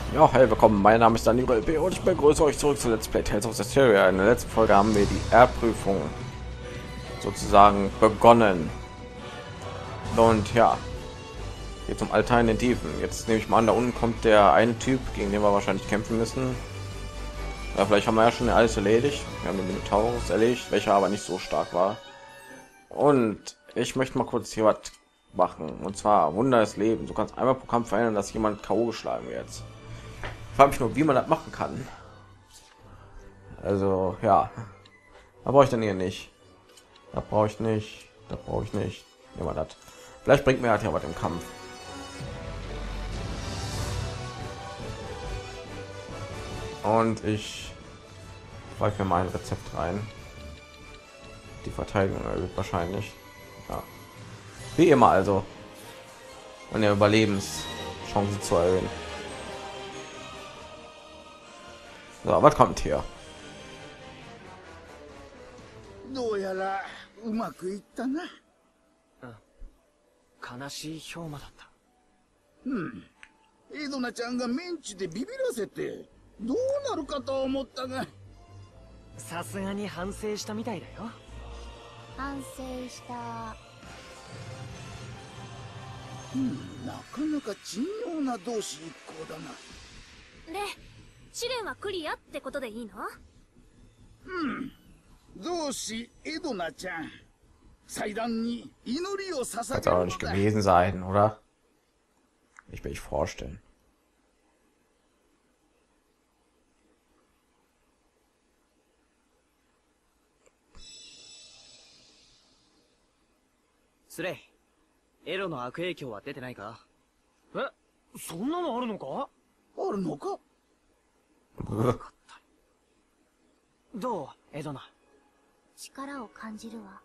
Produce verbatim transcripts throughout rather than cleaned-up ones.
Ja, hey, willkommen. Mein Name ist Daniel L B und ich begrüße euch zurück zu Let's Play Tales of Systeria. In der letzten Folge haben wir die Erdprüfung sozusagen begonnen. Und ja, geht zum Altar in den Tiefen. Jetzt nehme ich mal an, da unten kommt der eine Typ, gegen den wir wahrscheinlich kämpfen müssen. Ja, vielleicht haben wir ja schon alles erledigt. Wir haben den Minotaurus erledigt, welcher aber nicht so stark war. Und ich möchte mal kurz hier was machen. Und zwar Wunder des Lebens. Du kannst einmal pro Kampf verhindern, dass jemand K O geschlagen wird. Ich frage mich nur, wie man das machen kann. Also ja, da brauche ich dann hier nicht. Da brauche ich nicht. Da brauche ich nicht. Nehmen wir das. Vielleicht bringt mir halt ja was im Kampf. Und ich pfeife mir mal ein Rezept rein. Die Verteidigung erhöht wahrscheinlich. Ja. Wie immer also. Und der Überlebenschancen zu erhöhen. So, was kommt hier? どうやらうまくいったな。 悲しい氷馬だった。 エドナちゃんがメンチでビビらせてどうなるかと思ったが。 さすがに反省したみたいだよ。 反省した。 なかなか珍妙な同士一行だな。 で、試練はクリアってことでいいの？ 同志エドナちゃん、祭壇に祈りを捧 Kann げ auch る nicht のだ。 gewesen sein, oder? Ich will ich vorstellen. スレイ、エロの悪影響は出てないか？え、そんなのあるのか？ あるのか？ どう、エドナ？ 力を感じるわ。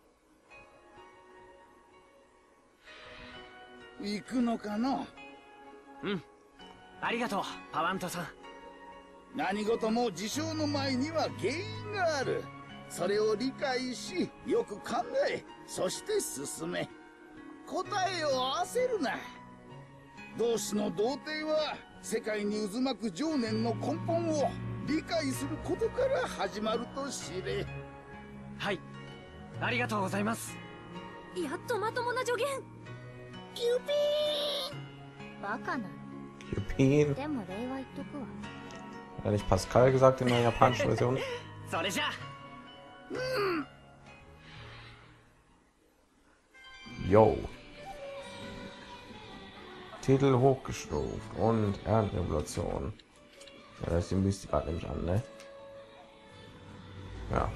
行くのかな。 うん。ありがとう、パワントさん。 何事も事象の前には原因がある。それを理解し、よく考え、そして進め。答えを焦るな。同志の童貞は世界に渦巻く情念の根本を理解することから始まると知れ。 はい。ありがとうございます。 やっとまともな助言。キュピーン。バカな。 Jupin. でも礼は言っとくわ。 Hat er nicht Pascal gesagt in der japanischen Version? それじゃ。 Yo. Titel hochgestuft und Erdrevolution. Ja, das ist die Mystik gerade nämlich an, ne? Ja.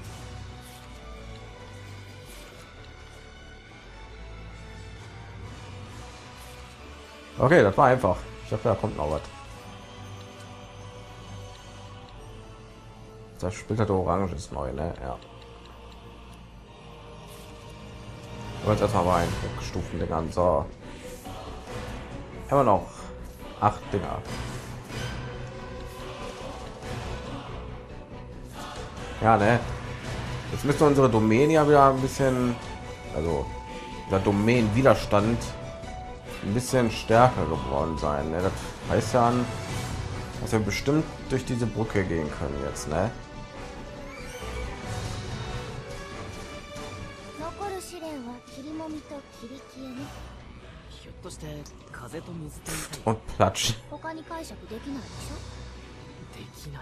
Okay, das war einfach. Ich hoffe, da kommt noch was. Das splitterte Orange ist neu, ne? Ja. Aber jetzt erstmal rein. Stufen Dingern. So. Haben wir noch acht Dinger. Ja, ne? Jetzt müsste unsere Domäne ja wieder ein bisschen, also der Domänenwiderstand ein bisschen stärker geworden sein. Ne? Das heißt ja, an, dass wir bestimmt durch diese Brücke gehen können jetzt, ne? 残る試練は霧もみと霧消えね。 ひょっとして風と水とみたい。 Und platsch. 他に解釈できないでしょ。 できない。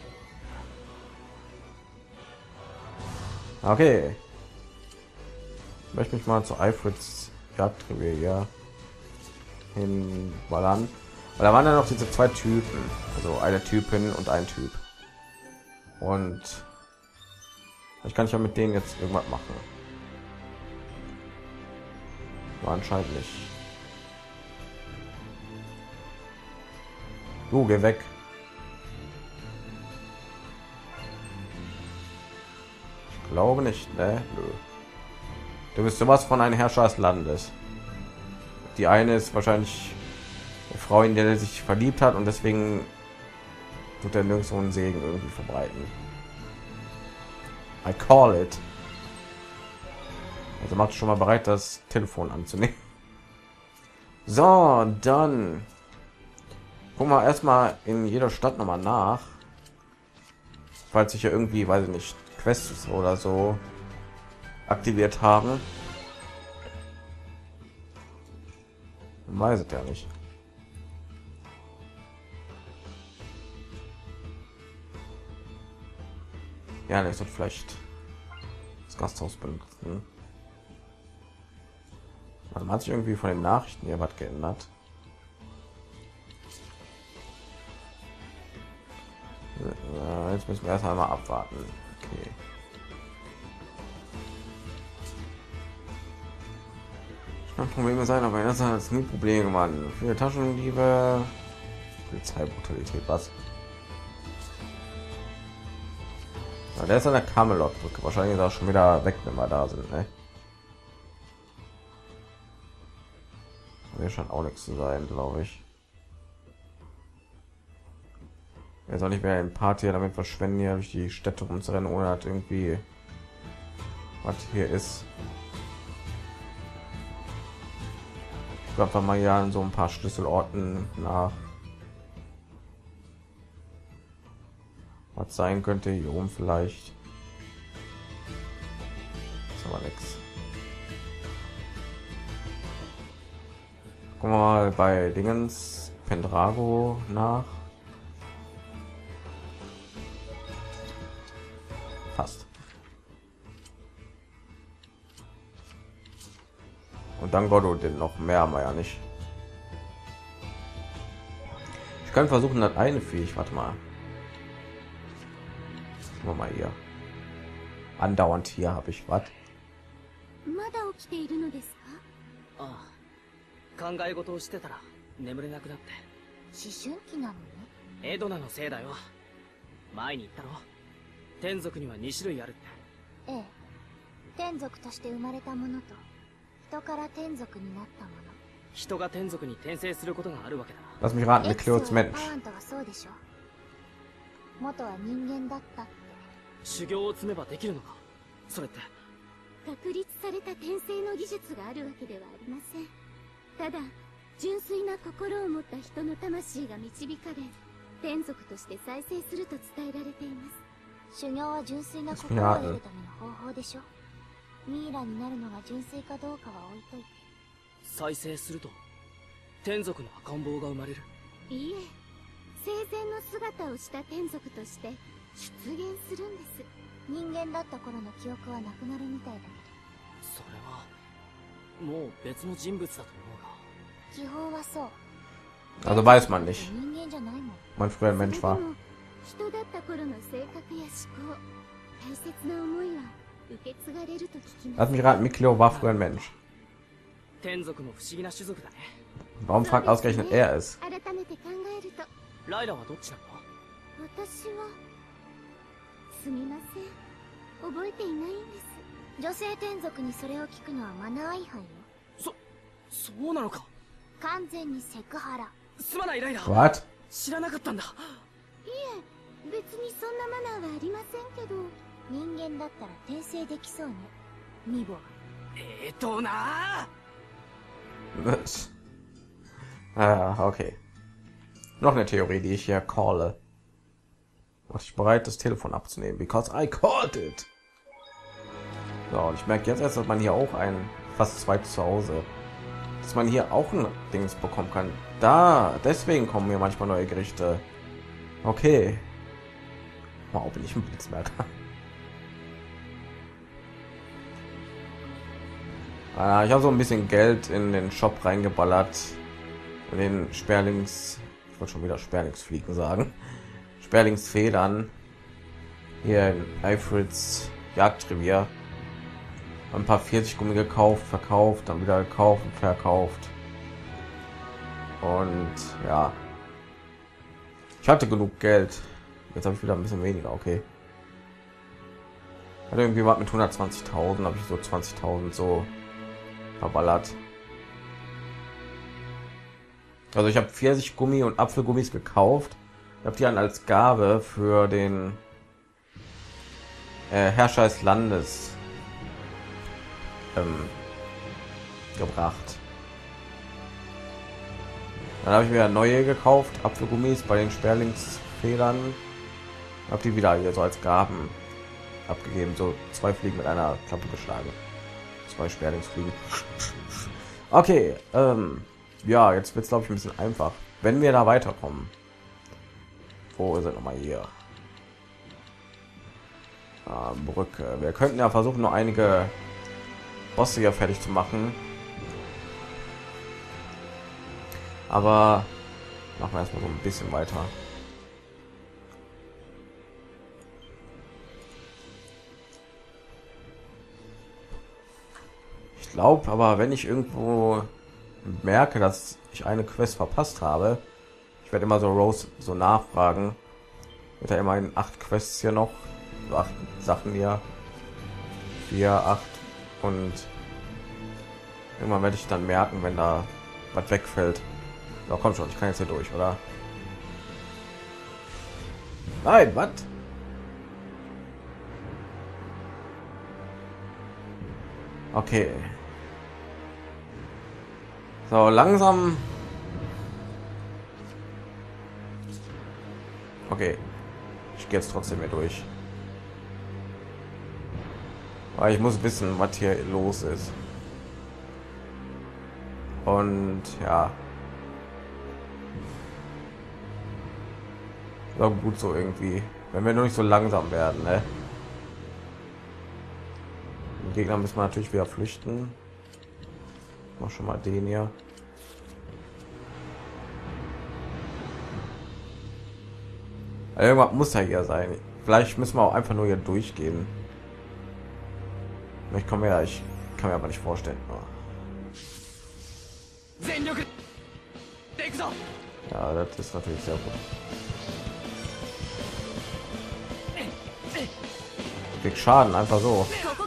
Okay. Ich möchte mich mal zu Alfreds Jagdrevier hinballern. Weil da waren ja noch diese zwei Typen. Also eine Typin und ein Typ. Und ich kann ja mit denen jetzt irgendwas machen. War anscheinend nicht. Du, geh weg. Ich glaube nicht, ne? Nö. Du bist sowas von ein Herrscher des Landes. Die eine ist wahrscheinlich eine Frau, in der er sich verliebt hat und deswegen tut er nirgendwo einen Segen irgendwie verbreiten. I call it. Also macht schon mal bereit, das Telefon anzunehmen. So, dann Guck mal erstmal in jeder Stadt noch mal nach, falls ich ja irgendwie, weiß ich nicht, Quests oder so aktiviert haben. Man weiß es ja nicht. Ja, ich sollte vielleicht das Gasthaus benutzen. Man hat sich irgendwie von den Nachrichten hier was geändert. Ja, jetzt müssen wir erst einmal abwarten. Okay. Kann Probleme sein, aber das hat nie Probleme gemacht. Viele Taschendiebe, Polizeibrutalität, was? Ja, der ist an der Camelot-Brücke. Wahrscheinlich ist er schon wieder weg, wenn wir da sind. Ne? Hier scheint auch nichts zu sein, glaube ich. Er soll nicht mehr ein Party damit verschwenden, hier durch die Städte rumzurennen, ohne hat irgendwie was hier ist. Ich glaube, mal ja an so ein paar Schlüsselorten nach. Was sein könnte hier oben vielleicht. Ist aber nichts. Gucken wir mal bei Dingens Pendrago nach. Fast. Und dann Godot, den noch mehr haben wir ja nicht. Ich kann versuchen, das eine Viech, warte mal. Gucken wir mal hier. Andauernd hier habe ich was. まだ起きているのですか？ ああ、考え事をしてたら眠れなくなって。 思春期なのね。 エドナのせいだよ。前に言ったろ。天族にはに種類あるって。 ええ。天族として生まれたものと人から天族になったもの。 人が天族に転生することがあるわけだ。 Lass mich raten, Mikleos Mensch. パワントはそうでしょ。元は人間だったって。 修行を積めばできるのか。それって確立された転生の技術があるわけではありません。ただ純粋な心を持った人の魂が導かれ天族として再生すると伝えられています。修行は純粋な心を得るための方法でしょ。ミイラになるのが純粋かどうかは置いといて。 再生すると天族の赤ん坊が生まれる。 いいえ、生前の姿をした天族として出現するんです。人間だった頃の記憶はなくなるみたいだけど。 それはもう別の人物だと思うが。 基本はそう。 Also weiß man nicht. 人間じゃないもん。 Man früher ein Mensch war. 人だった頃の性格や思考、大切な思いは受け継がれると聞きます。 Lass mich raten, Mikleo war früher ein Mensch. 天族の不思議な種族だね。 Warum fragt ausgerechnet er es? 改めて考えると、 ライラはどっちなの？ 私はすみません、覚えていないんです。女性天族にそれを聞くのはマナー違反よ。 そ、そうなのか。 完全にセクハラ。 すまないライラ。 What? 知らなかったんだ。 いえ、別にそんなマナーはありませんけど、人間だったら転生できそうね。ミボ。 えーとなー。 Ah, okay. Noch eine Theorie, die ich hier calle. War ich bereit, das Telefon abzunehmen? Because I called it. So, und ich merke jetzt erst, dass man hier auch ein fast zweites Zuhause, dass man hier auch ein Dings bekommen kann. Da, deswegen kommen mir manchmal neue Gerichte. Okay. Wow, bin ich ein Blitzmerker. Ah, ich habe so ein bisschen Geld in den Shop reingeballert. In den Sperlings, ich wollte schon wieder Sperlingsfliegen sagen. Sperlingsfedern. Hier in Eifrits Jagdrevier. Ein paar vierzig Gummi gekauft, verkauft, dann wieder gekauft und verkauft. Und ja. Ich hatte genug Geld. Jetzt habe ich wieder ein bisschen weniger, okay. Hatte irgendwie was mit hundertzwanzigtausend, habe ich so zwanzigtausend so verballert. Also ich habe vierzig Gummi und Apfelgummis gekauft. Ich habe die dann als Gabe für den äh, Herrscher des Landes ähm, gebracht. Dann habe ich mir neue gekauft, Apfelgummis bei den Sperlingsfedern. Habe die wieder hier so als Gaben abgegeben, so zwei Fliegen mit einer Klappe geschlagen. Zwei Sperlingsfliegen. Okay, ähm, ja, jetzt wird es glaube ich ein bisschen einfach, wenn wir da weiterkommen. Wo ist er noch mal hier? Ah, Brücke. Wir könnten ja versuchen, nur einige Bosse hier fertig zu machen. Aber machen wir erstmal so ein bisschen weiter. Ich glaube, aber wenn ich irgendwo merke, dass ich eine Quest verpasst habe, ich werde immer so Rose so nachfragen. Wird ja immerhin acht Quests hier noch, so acht Sachen hier, vier, acht und irgendwann werde ich dann merken, wenn da was wegfällt. Ja, komm schon, ich kann jetzt hier durch, oder? Nein, was? Okay. So, langsam. Okay. Ich gehe jetzt trotzdem hier durch. Weil ich muss wissen, was hier los ist. Und ja. So gut so irgendwie. Wenn wir nur nicht so langsam werden, ne? Den Gegner müssen wir natürlich wieder flüchten. Mach schon mal den hier. Irgendwas muss ja hier sein. Vielleicht müssen wir auch einfach nur hier durchgehen. Ich kann mir ja, ich kann mir aber nicht vorstellen. Oh. Ja, das ist natürlich sehr gut. Krieg Schaden einfach so.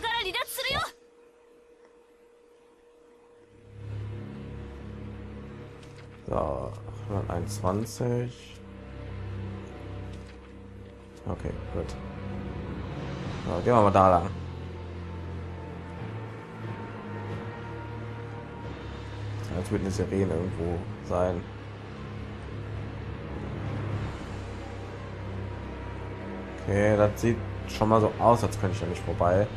So, hunderteinundzwanzig. Okay, gut. So, gehen wir mal da lang. Jetzt wird eine Sirene irgendwo sein. Okay, das sieht schon mal so aus, als könnte ich ja nicht vorbei.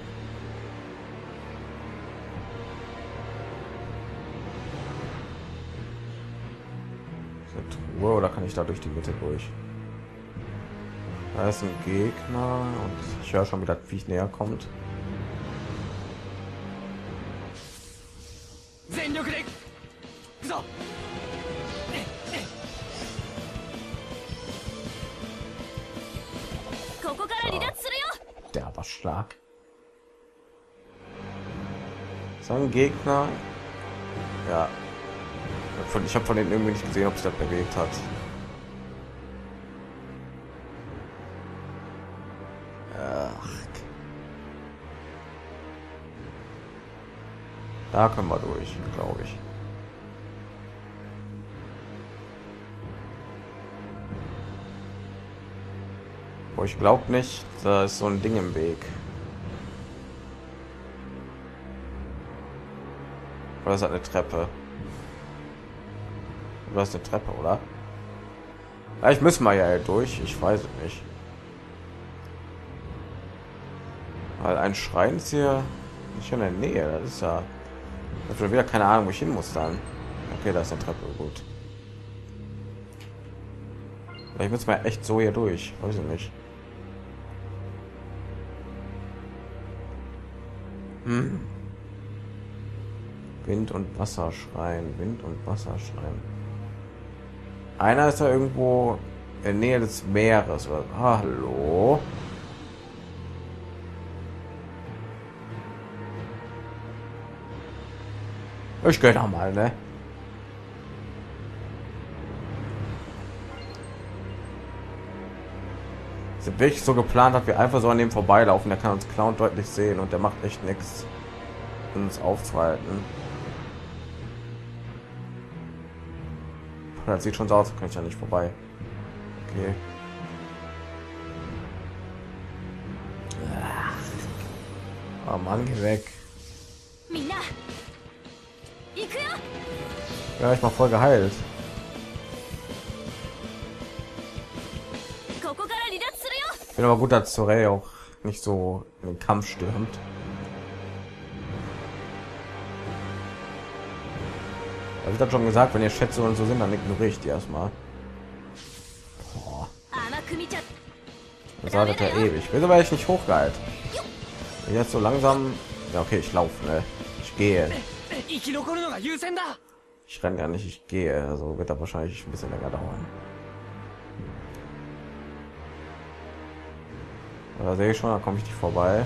Truhe, oder kann ich da durch die Mitte durch? Da ist ein Gegner und ich höre schon, wie das Viech näher kommt. Der war Schlag. So ein Gegner. Ja. Ich habe von denen irgendwie nicht gesehen, ob sich das bewegt hat. Ach. Da können wir durch, glaube ich. Oh, ich glaube nicht, da ist so ein Ding im Weg. Oder ist das eine Treppe? Du hast eine Treppe, oder? Ja, ich muss mal ja durch, ich weiß es nicht. Weil ein Schrein ist hier nicht in der Nähe, das ist ja... Ich habe schon wieder keine Ahnung, wo ich hin muss dann. Okay, da ist eine Treppe, gut. Ich muss mal echt so hier durch, weiß ich nicht. Hm. Wind- und Wasserschrein, Wind- und Wasserschrein. Einer ist da irgendwo in der Nähe des Meeres. Oder? Hallo? Ich gehe noch mal, ne? Sind wirklich so geplant, dass wir einfach so an dem vorbeilaufen. Der kann uns Clown deutlich sehen und der macht echt nichts, uns aufzuhalten. Das sieht schon so aus, kann ich ja nicht vorbei. Okay. Oh Mann, geh weg. Ja, ich mal voll geheilt. finde aber gut, dass Sorey auch nicht so in den Kampf stürmt. Also ich habe schon gesagt, wenn ihr Schätze und so sind, dann ignoriere ich die erstmal. Boah. Das wartet ja ewig. Wieso werde ich nicht hochgeheilt? Jetzt so langsam. Ja, okay, ich laufe. Ne? Ich gehe. Ich renne ja nicht, ich gehe. Also wird da wahrscheinlich ein bisschen länger dauern. Da sehe ich schon, da komme ich nicht vorbei.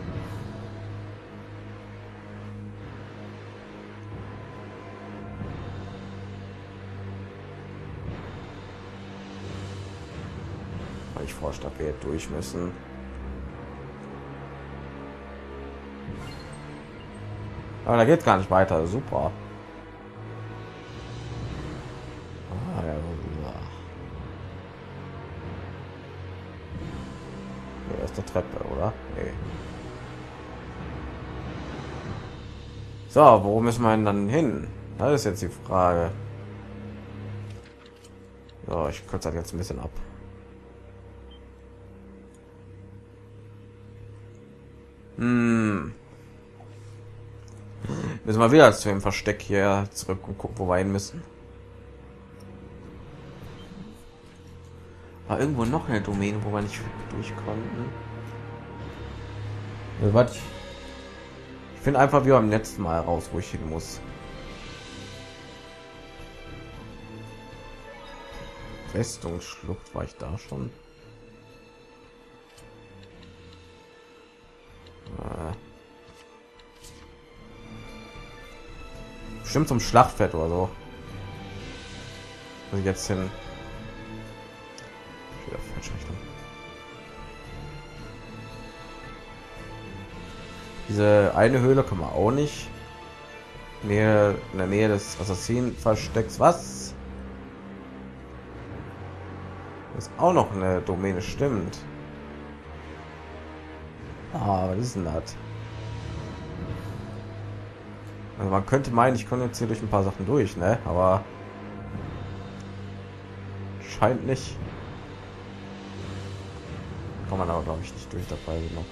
Weil ich vorstadt wir durch müssen. Aber da geht gar nicht weiter. Super. Ah, ja, hier ist der Treppe, oder? Nee. So, wo müssen wir denn dann hin? Das ist jetzt die Frage. So, ich kürze das jetzt ein bisschen ab. Hm. Müssen wir wieder zu dem Versteck hier zurück und gucken, wo wir hin müssen. War irgendwo noch eine Domäne, wo wir nicht durch konnten. Ja, warte. Ich finde einfach wie beim letzten Mal raus, wo ich hin muss. Festungsschlucht, war ich da schon? Äh. Bestimmt zum Schlachtfeld oder so. Muss ich jetzt hin? Wieder falsche Richtung. Diese eine Höhle kann man auch nicht. Nähe, in der Nähe des Assassinen-Verstecks. Was? Das ist auch noch eine Domäne, stimmt. Ah, was ist denn das? Also man könnte meinen, ich komme jetzt hier durch ein paar Sachen durch, ne? Aber scheint nicht. Kann man aber glaube ich nicht durch dabei noch.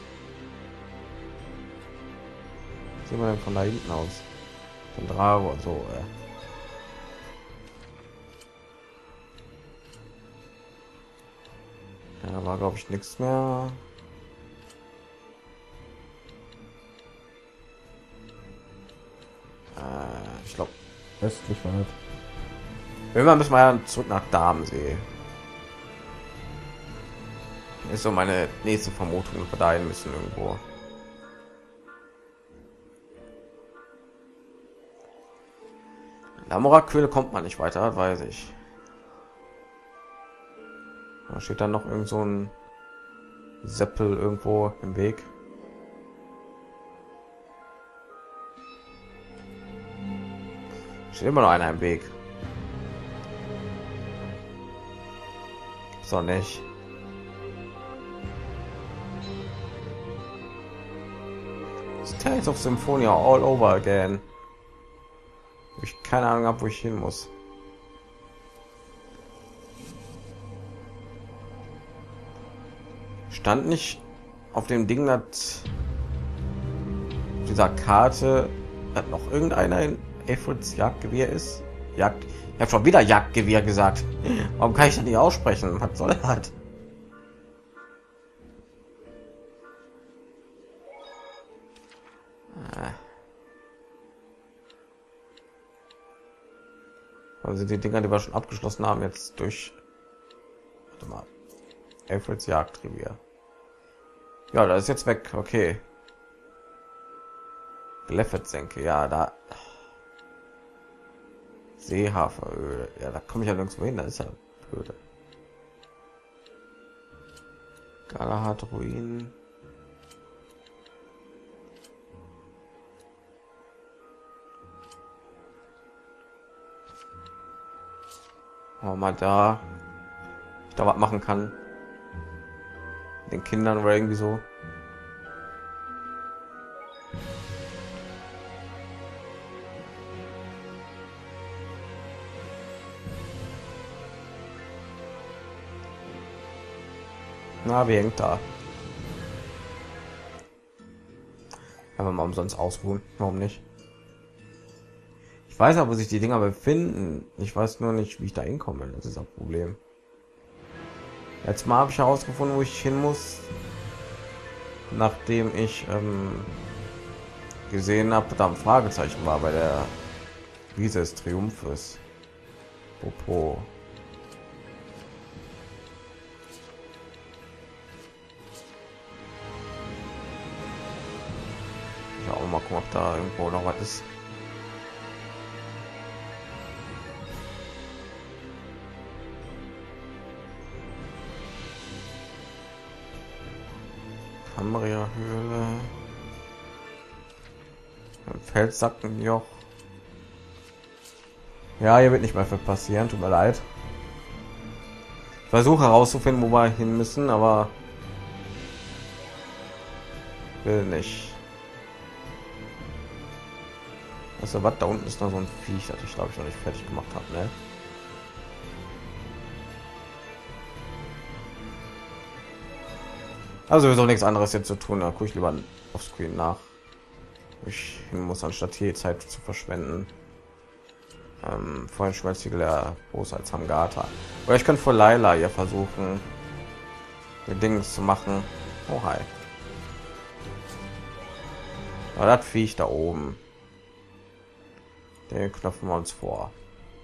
Sehen wir denn von da hinten aus? Von Drago und so. Äh. Ja, war glaube ich nichts mehr. Äh, ich glaube östlich war das. Irgendwann müssen wir ja zurück nach Darmsee. Ist so meine nächste Vermutung, dass wir dahin müssen irgendwo. Lamora-Quelle kommt man nicht weiter, weiß ich. Da steht dann noch irgend so ein Seppel irgendwo im Weg. Steht immer noch einer im Weg. So nicht. Tales of Symphonia all over again. Ich keine Ahnung habe, wo ich hin muss. Stand nicht auf dem Ding, dass dieser Karte hat noch irgendeiner in Efforts Jagdgewehr ist. Jagd. Ich habe schon wieder Jagdgewehr gesagt. Warum kann ich das nicht aussprechen? Was soll das? Also die Dinger, die wir schon abgeschlossen haben, jetzt durch. Warte mal. Efforts Jagdrevier. Ja, da ist jetzt weg. Okay. Gleffet-Senke, ja, da. Seehaferöl. Ja, da komme ich ja nirgendwo hin, da ist ja blöde. Galahad Ruinen. Oh, mal da. Ich da was machen kann. Den Kindern oder irgendwie so. Na, wie hängt da? Einfach mal umsonst ausruhen. Warum nicht? Ich weiß aber, wo sich die Dinger befinden. Ich weiß nur nicht, wie ich da hinkomme. Das ist das Problem. Jetzt mal habe ich herausgefunden, wo ich hin muss, nachdem ich ähm, gesehen habe, da ein Fragezeichen war bei der Wiese des Triumphes. Popo. Ja, auch mal gucken, ob da irgendwo noch was ist. Cambria-Höhle. Felssackenjoch. Ja, hier wird nicht mehr viel passieren, tut mir leid. Ich versuche herauszufinden, wo wir hin müssen, aber will nicht. Also was da unten ist noch so ein Viech, das ich glaube ich noch nicht fertig gemacht habe, ne? Also sowieso nichts anderes jetzt zu tun, da gucke ich lieber auf Screen nach. Ich muss anstatt hier Zeit zu verschwenden. Ähm, vorhin schmelzige der groß als Hamgata. Oder ich könnte vor Laila hier versuchen, die Dinge zu machen. Oh hi. Aber das Viech da oben. Den knöpfen wir uns vor.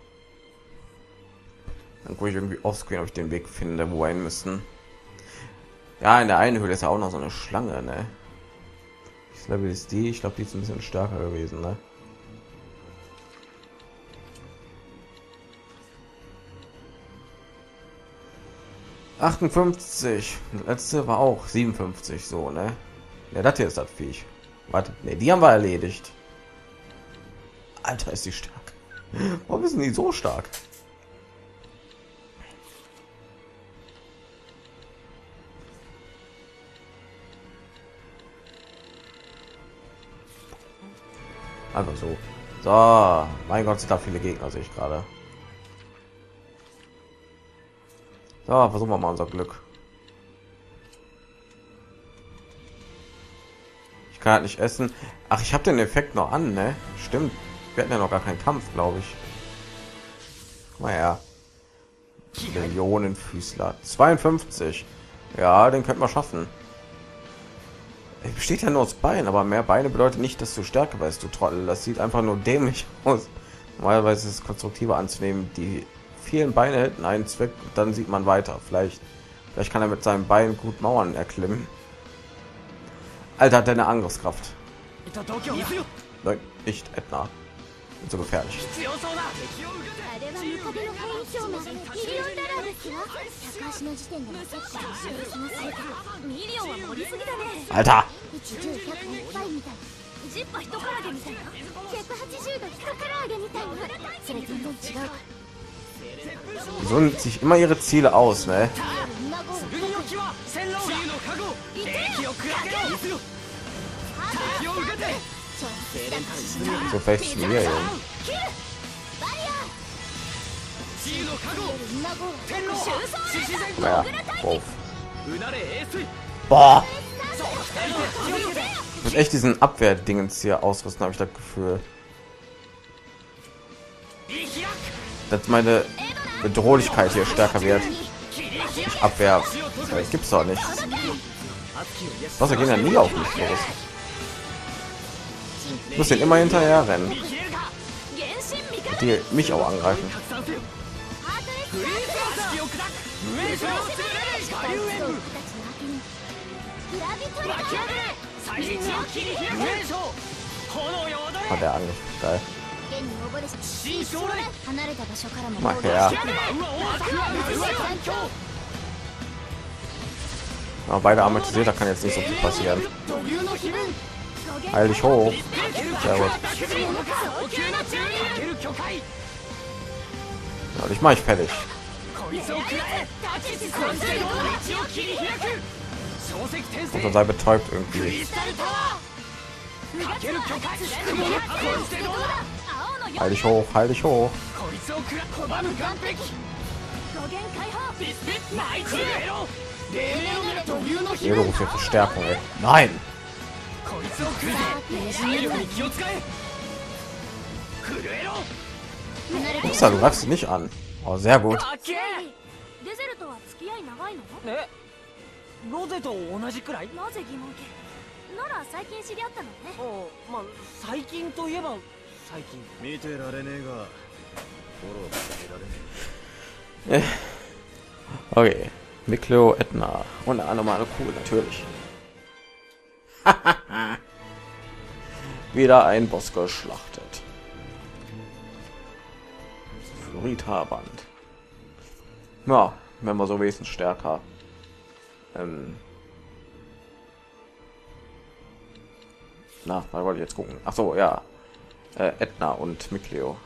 Dann gucke ich irgendwie offscreen, ob ich den Weg finde, wo wir hin müssen. Ja, in der einen Höhle ist ja auch noch so eine Schlange, ne? Das Level ist die, ich glaube, die ist ein bisschen stärker gewesen, ne? achtundfünfzig. Letzte war auch siebenundfünfzig, so, ne? Ja, das hier ist das Viech. Warte, ne, die haben wir erledigt. Alter, ist die stark. Warum sind die so stark? Einfach so. So, mein Gott, sind da viele Gegner, sehe ich gerade. So, versuchen wir mal unser Glück. Ich kann halt nicht essen. Ach, ich habe den Effekt noch an, ne? Stimmt. Wir hatten ja noch gar keinen Kampf, glaube ich. Naja. Millionenfüßler. zweiundfünfzig. Ja, den könnten wir schaffen. Er besteht ja nur aus Beinen, aber mehr Beine bedeutet nicht, dass du stärker weißt, du Trottel. Das sieht einfach nur dämlich aus. Normalerweise ist es konstruktiver anzunehmen, die vielen Beine hätten einen Zweck, dann sieht man weiter. Vielleicht, vielleicht kann er mit seinem Bein gut Mauern erklimmen. Alter, hat deine Angriffskraft. Nein, nicht Edna. So gefährlich. Alter. Die suchen sich immer ihre Ziele aus, ne? So vielleicht zu mir, Junge. Ja, wow. Boah. Ich muss echt diesen Abwehrdingens hier ausrüsten, habe ich das Gefühl. Dass meine Bedrohlichkeit hier stärker wird. Ich Abwehr. Das gibt's doch nicht. Was, er gehen ja nie auf mich los. Ich muss den immer hinterher rennen. Die mich auch angreifen. Hat der Angriff geil. Mach her. Ja, beide amortisiert, da kann jetzt nicht so viel passieren. Heil dich hoch. Sehr gut. Ja, ich mache ich fertig. Und sei betäubt irgendwie. Heil dich hoch, heil dich hoch. Jeder ruft hier Verstärkung, ey. Nein! Upsa, du greifst sie nicht an. Oh, sehr gut. デゼルとは付き合い長いの？ え、ロゼと同じくらい？ なぜ疑問系？なら最近知り合ったのね。 あ、まあ最近といえば最近。 見てられねえが、フォローしてられねえ。 Okay. Mikleo, Edna und eine normale Kugel natürlich. Wieder ein Boss geschlachtet. Fluorid-Haarband. Ja, wenn wir so wesentlich stärker. Ähm Na, mal wollte ich jetzt gucken. Ach so, ja. Äh, Edna und Mikleo.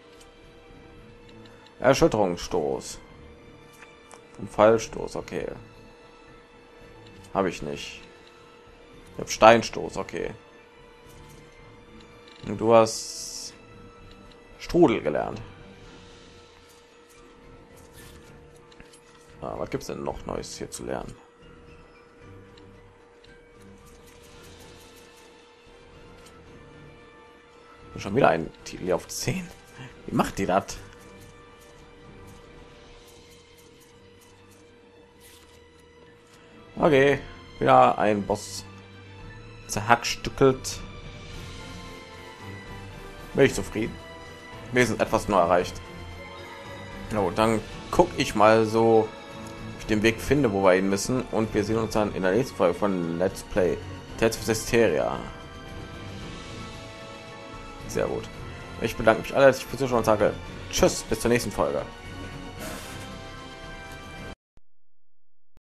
Erschütterungsstoß. Ein Fallstoß, okay. Habe ich nicht. Ich habe Steinstoß, okay. Und du hast Strudel gelernt. Ah, was gibt's denn noch Neues hier zu lernen? Schon wieder ein Titel auf zehn. Wie macht die das? Okay, wieder ein Boss zerhackstückelt. Bin ich zufrieden. Wir sind etwas neu erreicht. Oh, dann gucke ich mal so, ob ich den Weg finde, wo wir hin müssen, und wir sehen uns dann in der nächsten Folge von Let's Play Tales of Zestiria. Sehr gut. Ich bedanke mich alle herzlich fürs Zuschauen und sage tschüss, bis zur nächsten Folge.